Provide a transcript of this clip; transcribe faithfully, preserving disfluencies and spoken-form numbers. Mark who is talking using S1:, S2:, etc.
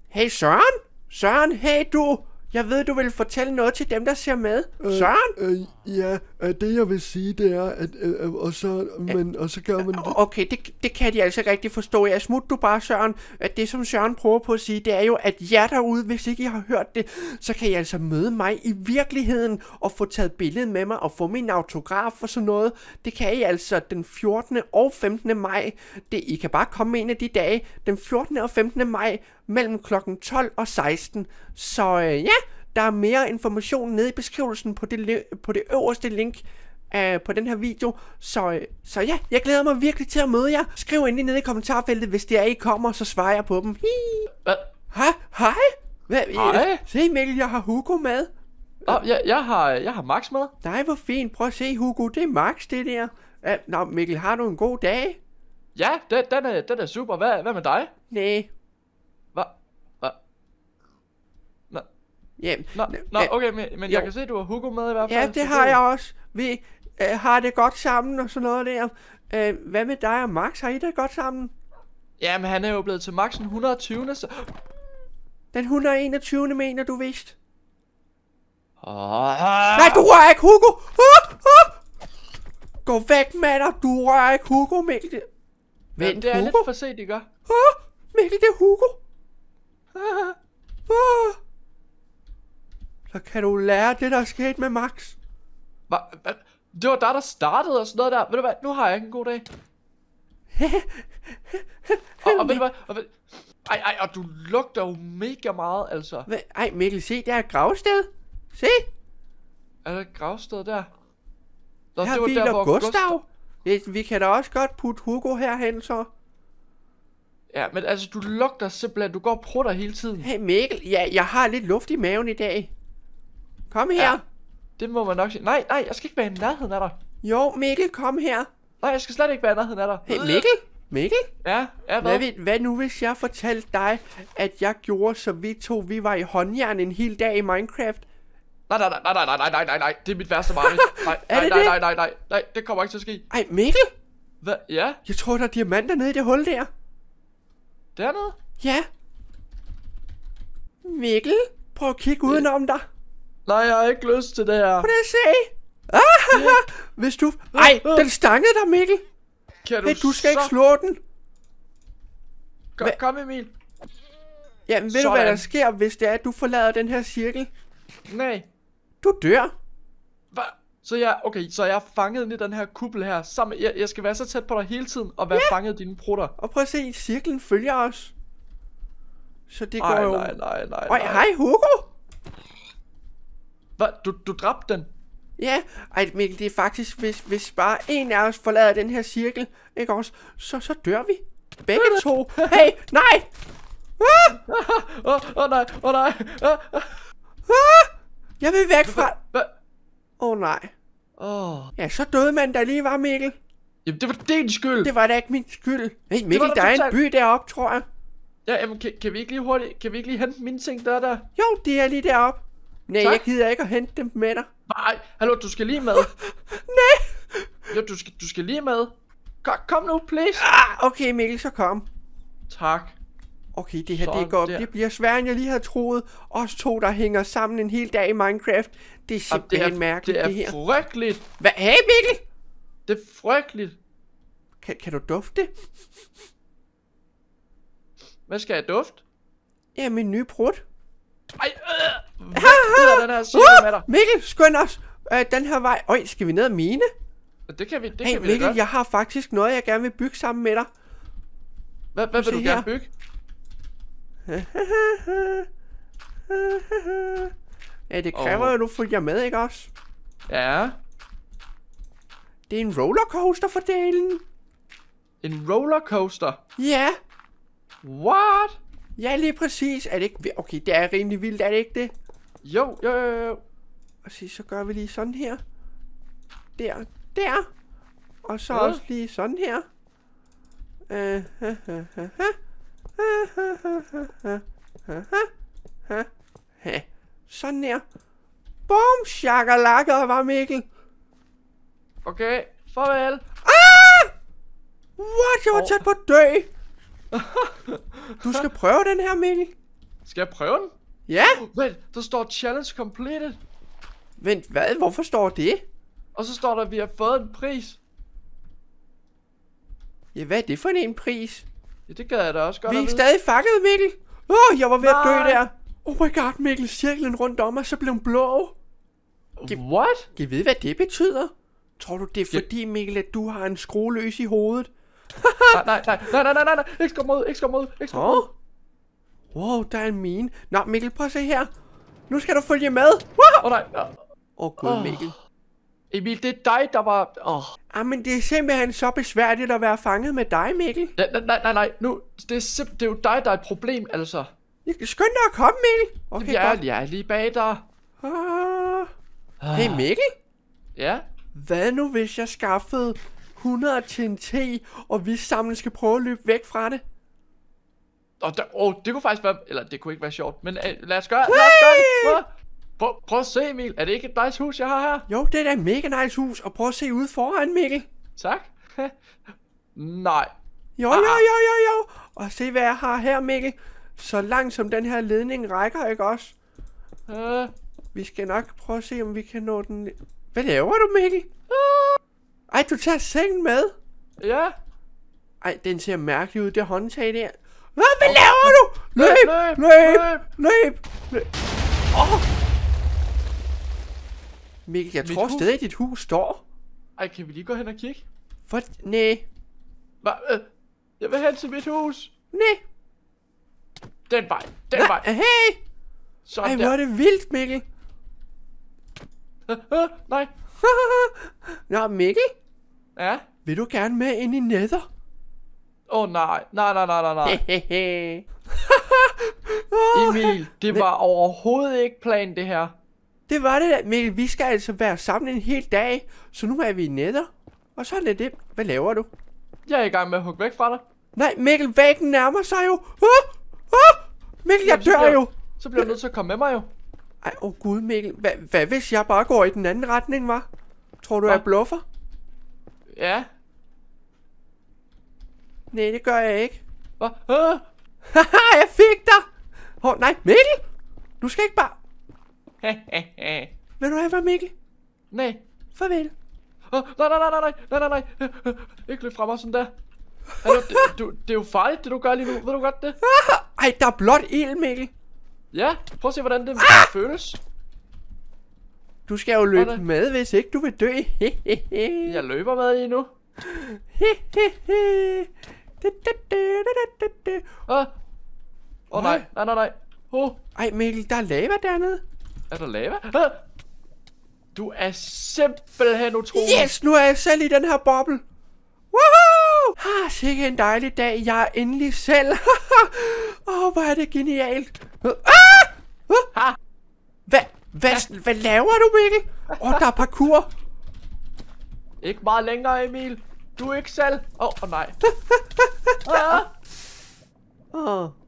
S1: Hey Søren? Søren, hey du. Jeg ved, du vil fortælle noget til dem, der ser med. Øh, Søren?
S2: Øh, ja, det jeg vil sige, det er, at øh, og, så, men, og så gør man det.
S1: Okay, det, det kan de altså ikke rigtig forstå. Jeg smut du bare, Søren. At det, som Søren prøver på at sige, det er jo, at jer derude, hvis ikke I har hørt det, så kan I altså møde mig i virkeligheden og få taget billedet med mig og få min autograf og sådan noget. Det kan I altså den fjortende og femtende maj. Det, I kan bare komme en af de dage, den fjortende og femtende maj, mellem klokken tolv og seksten. Så øh, ja, der er mere information nede i beskrivelsen på det, på det øverste link uh, på den her video. Så, øh, så ja, jeg glæder mig virkelig til at møde jer. Skriv endelig nede i kommentarfeltet, hvis det er, I kommer, så svarer jeg på dem.
S3: Hvad?
S1: Hej, hej. Hvad,
S3: Hej.
S1: Se Mikkel, jeg har Hugo med.
S3: Oh, jeg, jeg, har, jeg har Max med.
S1: Nej, hvor fint. Prøv at se, Hugo. Det er Max, det der. Uh, nå, Mikkel, har du en god dag?
S3: Ja, den, den, er, den er super. Hvad, hvad med dig?
S1: Næh.
S3: Hvad? Hvad? Nå,
S1: Ja,
S3: nå, nå okay, men, men jeg kan se, du har Hugo med i hvert fald.
S1: Ja, det har jeg også. Vi øh, har det godt sammen og sådan noget der. Øh, hvad med dig og Max? Har I det godt sammen?
S3: Jamen, han er jo blevet til Max den et hundrede og tyvende så...
S1: Den et hundrede og enogtyvende mener du vist?
S3: Oh.
S1: Nej, du rører ikke Hugo! Ah, ah! Gå væk med dig, du rører ikke Hugo, Mikkel.
S3: Vent, det er Hugo? Lidt for sent, I gør.
S1: Ah, Mikkel, det er Hugo. Ah, ah. Så kan du lære det, der er sket med Max.
S3: Hva? Hva? Det var dig, der startede og sådan noget der. Ved du hvad, nu har jeg ikke en god dag. og, og ved du hvad, og ved... Ej, ej, og du lugter jo mega meget, altså.
S1: Hva? Ej, Mikkel, se, der er et gravsted. Se.
S3: Er der et gravsted der? Nå,
S1: Her
S3: det var
S1: hviler
S3: der, hvor
S1: Gustav.
S3: Gustav.
S1: Vi, vi kan da også godt putte Hugo herhen, så.
S3: Ja, men altså, du lugter simpelthen, du går og prutter hele tiden.
S1: Hey Mikkel, ja, jeg har lidt luft i maven i dag. Kom her.
S3: Ja, det må man nok sige. Nej, nej, jeg skal ikke være i nærheden af dig.
S1: Jo, Mikkel, kom her.
S3: Nej, jeg skal slet ikke være i nærheden af dig.
S1: Hey Mikkel, Mikkel.
S3: Ja, ja, hvad?
S1: Hvad, ved, hvad nu hvis jeg fortalte dig, at jeg gjorde, så vi to, vi var i håndjern en hel dag i Minecraft?
S3: Nej, nej, nej, nej, nej, nej, nej, nej, nej, det er mit værste mareridt. Nej,
S1: Er
S3: nej,
S1: det
S3: nej,
S1: det?
S3: nej, nej, nej, nej, det kommer ikke til at ske.
S1: Ej, Mikkel,
S3: Hvad? Ja,
S1: jeg tror, der er diamanter nede i det hul der.
S3: dernede?
S1: Ja. Mikkel, prøv at kigge udenom dig.
S3: Nej, jeg har ikke lyst til det her.
S1: Prøv at se. Ah, hvis du... Ej, den stangede dig, Mikkel.
S3: Kan du,
S1: Hey, du skal
S3: så...
S1: ikke slå den.
S3: Kom,
S1: Hva-
S3: kom Emil.
S1: Jamen, ved du, hvad der
S3: Sådan.
S1: sker, hvis det er, at du forlader den her cirkel?
S3: Nej.
S1: Du dør.
S3: Hvad? Så jeg, okay, så jeg er fanget inde i den her kuppel her. Sammen, jeg, jeg skal være så tæt på dig hele tiden og være
S1: Ja.
S3: fanget i dine prutter.
S1: Og prøv at se, cirklen følger os. Så det går
S3: Nej,
S1: jo...
S3: nej, nej, nej,
S1: Øj,
S3: nej.
S1: hej Hugo.
S3: Hvad? Du, du dræbte den?
S1: Ja, ej Mikkel, det er faktisk, hvis, hvis bare en af os forlader den her cirkel, ikke også, så, så dør vi. Begge to. Hey, nej! Ah!
S3: Åh, oh, oh, nej, åh oh, nej. Ah, ah.
S1: Ah! Jeg vil væk fra...
S3: Hvad?
S1: Åh oh, nej.
S3: Åh. Oh.
S1: Ja, så døde man da lige var, Mikkel.
S3: Jamen, det var din skyld.
S1: Det var da ikke min skyld. Hey Mikkel,
S3: da
S1: der er en
S3: totalt-
S1: by deroppe, tror jeg.
S3: Ja, jamen, kan, kan vi ikke lige hurtigt, kan vi ikke lige hente mine ting der der?
S1: Jo, de er lige deroppe. Nej,
S3: Tak.
S1: jeg gider ikke at hente dem med dig.
S3: Nej, hallo, du skal lige med.
S1: Nej.
S3: Jo, du skal, du skal lige med. Kom, kom nu, please.
S1: Ah, okay Mikkel, så kom.
S3: Tak.
S1: Okay, det her
S3: Sådan
S1: det går,
S3: der.
S1: det bliver sværere end jeg lige havde troet. Os to, der hænger sammen en hel dag i Minecraft. Det er
S3: Jamen, det
S1: simpelthen
S3: er,
S1: mærkeligt,
S3: det er
S1: det her.
S3: frygteligt.
S1: Hvad? Hey Mikkel!
S3: Det er frygteligt.
S1: Kan, kan du dufte?
S3: Hvad skal jeg dufte?
S1: Ja, min nye prut.
S3: Ej, øh, væk ud af den her cirkel med dig.
S1: Uh, Mikkel, skynd os. Uh, den her vej. Øj, skal vi ned og mine?
S3: Det kan vi, det
S1: Hey
S3: kan vi da
S1: Mikkel,
S3: godt.
S1: jeg har faktisk noget, jeg gerne vil bygge sammen med dig.
S3: Hvad, hvad vil
S1: Se
S3: du
S1: her.
S3: gerne bygge?
S1: Ja, det kræver
S3: Åh.
S1: jo, at du følger med, ikke også?
S3: Ja.
S1: Det er en rollercoaster for delen.
S3: En rollercoaster.
S1: Ja,
S3: What?
S1: ja lige præcis. Er det ikke... Okay, det er rimelig vildt, er det ikke det?
S3: Jo, jo, jo, jo.
S1: Og så, så gør vi lige sådan her. Der, der. Og så
S3: Ja.
S1: også lige sådan her. Øh, ha, ha, ha, ha. Ha, ha, ha, ha, ha, ha, ha, ha. Sådan her. Bum, shakalaka, var Mikkel.
S3: Okay, farvel.
S1: Ah! What? Jeg var
S3: Åh.
S1: tæt på at dø. Du skal prøve den her, Mikkel.
S3: Skal jeg prøve den?
S1: Ja?
S3: Vent, der står challenge completed.
S1: Vent, hvad? Hvorfor står det?
S3: Og så står der, at vi har fået en pris.
S1: Ja, hvad er det for en pris?
S3: Ja, det gad jeg da også godt
S1: Vi
S3: at
S1: er
S3: vide.
S1: stadig fanget, Mikkel. Åh, oh, jeg var ved at dø
S3: Nej.
S1: der. Oh my god, Mikkel, cirklen rundt om os, så blev den blå.
S3: What?
S1: Jeg ved, hvad det betyder. Tror du, det er
S3: Ja.
S1: fordi, Mikkel, at du har en skrue løs i hovedet?
S3: nej, nej, nej, nej, nej, nej, nej, nej, ikke skub mod, ikke skub mod, ikke skub
S1: Åh.
S3: mod.
S1: Wow, der er en mine. Nå, Mikkel, prøv at se her. Nu skal du følge med. Åh,
S3: Åh oh, nej, åh.
S1: oh, gud,
S3: Åh.
S1: Mikkel.
S3: Emil, det er dig, der var... Åh. Oh.
S1: Ah, men det er simpelthen så besværligt at være fanget med dig, Mikkel.
S3: Ja, nej, nej, nej, nej, nu, det er, simp- det er jo dig, der er et problem, altså.
S1: Skynd dig at komme, Mikkel. Okay,
S3: jeg,
S1: godt.
S3: er, jeg er lige bag dig.
S1: Ah. Hey, Mikkel.
S3: Ja?
S1: Hvad nu, hvis jeg skaffede hundrede T N T, og vi sammen skal prøve at løbe væk fra det?
S3: Oh, der, oh, det kunne faktisk være... Eller, det kunne ikke være sjovt, men uh, lad os gøre, lad os gøre det. Prøv, prøv, prøv at se, Emil. Er det ikke et nice hus, jeg har her?
S1: Jo, det er da et mega nice hus, og prøv at se ud foran, Mikkel.
S3: Tak. Nej.
S1: Jo, jo, jo, jo, jo. Og se, hvad jeg har her, Mikkel. Så langt som den her ledning rækker, ikke også?
S3: Uh,
S1: Vi skal nok prøve at se, om vi kan nå den. Hvad laver du, Mikkel? Ej, du tager sengen med.
S3: ja.
S1: Ej, den ser mærkelig ud, det håndtag der. Hvad, hvad laver du? Løb,
S3: løb,
S1: løb, løb, løb. Åh. Mikkel, jeg
S3: Mit
S1: tror
S3: hus?
S1: stadig, at dit hus står.
S3: Ej, kan vi lige gå hen og kigge?
S1: For, næ,
S3: Hva? Øh, jeg vil hen til mit hus.
S1: næ.
S3: Den vej, den
S1: Nej,
S3: vej.
S1: hey.
S3: Sådan
S1: Ej,
S3: der.
S1: hvor er det vildt, Mikkel.
S3: Øh, øh, nej.
S1: Nå, Mikkel,
S3: Ja.
S1: vil du gerne med ind i nether?
S3: Åh oh, nej, nej, nej, nej, nej, nej.
S1: Hehehe.
S3: Emil, det var overhovedet ikke planen det her.
S1: Det var det da, Mikkel. Vi skal altså være sammen en hel dag. Så nu er vi i nether. Og sådan er det. Hvad laver du?
S3: Jeg er i gang med at hugge væk fra dig.
S1: Nej, Mikkel, væggen nærmer sig jo. Ah! Ah! Mikkel, jeg
S3: Jamen, så
S1: dør
S3: bliver-
S1: jo.
S3: Så bliver du nødt til at komme med mig jo.
S1: Ej, åh oh gud, Mikkel. Hva, hvad hvis jeg bare går i den anden retning, var? Tror du,
S3: Hva?
S1: jeg bluffer?
S3: Ja.
S1: Nej, det gør jeg ikke.
S3: Hvad? Øh.
S1: Haha, jeg fik dig. Åh, oh, nej, Mikkel. Du skal ikke bare... Vil du have, hvad, Mikkel?
S3: Nej.
S1: Farvel.
S3: Oh, nej, nej, nej, nej, nej, nej, nej, nej. Øh, ikke løb fra mig sådan der. Hallo, det, du, det er jo farligt, det du gør lige nu. Ved du godt det?
S1: Ej, der er blot ild, Mikkel.
S3: Ja, prøv at se, hvordan det føles.
S1: Du skal jo løbe
S3: Sådan.
S1: med, hvis ikke du vil dø.
S3: Jeg løber med lige nu. Åh, oh. oh, nej, nej, nej, nej. Oh.
S1: Ej, Mikkel, der er lava dernede.
S3: Er der lava? Ah! Du er simpelthen utrolig.
S1: Yes, nu er jeg selv i den her boble. Woohoo! Ah, sikke en dejlig dag. Jeg er endelig selv. Åh, oh, hvor er det genialt. Ah!
S3: Ha!
S1: Hvad, hvad, hvad laver du, Mikkel? Åh, oh, der er parkour.
S3: Ikke meget længere, Emil. Du er ikke selv. Åh, oh, oh, nej. Ah!
S1: Åh, oh,